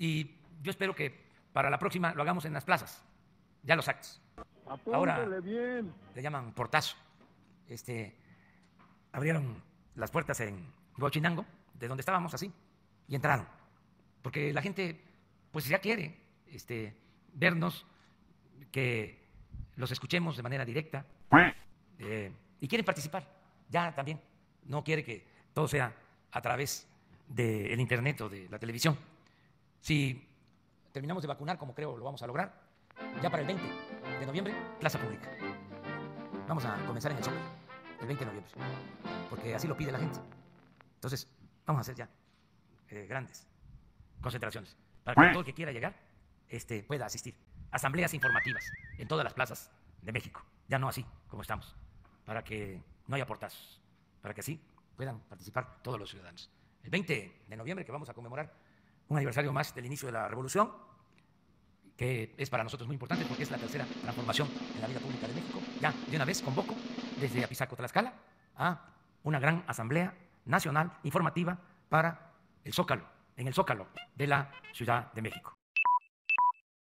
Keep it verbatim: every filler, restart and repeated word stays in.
Y yo espero que para la próxima lo hagamos en las plazas, ya los actos. Ahora bien. Le llaman portazo. Este, abrieron las puertas en Huachinango, de donde estábamos así, y entraron. Porque la gente, pues ya quiere este, vernos, que los escuchemos de manera directa, eh, y quieren participar, ya también. No quiere que todo sea a través del internet o de la televisión. Si terminamos de vacunar, como creo lo vamos a lograr, ya para el veinte de noviembre, plaza pública. Vamos a comenzar en el Zócalo, el veinte de noviembre, porque así lo pide la gente. Entonces, vamos a hacer ya eh, grandes concentraciones, para que todo el que quiera llegar este, pueda asistir. Asambleas informativas en todas las plazas de México, ya no así como estamos, para que no haya portazos, para que así puedan participar todos los ciudadanos. El veinte de noviembre, que vamos a conmemorar un aniversario más del inicio de la revolución, que es para nosotros muy importante porque es la tercera transformación en la vida pública de México. Ya de una vez convoco desde Apizaco, Tlaxcala, a una gran asamblea nacional informativa para el Zócalo, en el Zócalo de la Ciudad de México.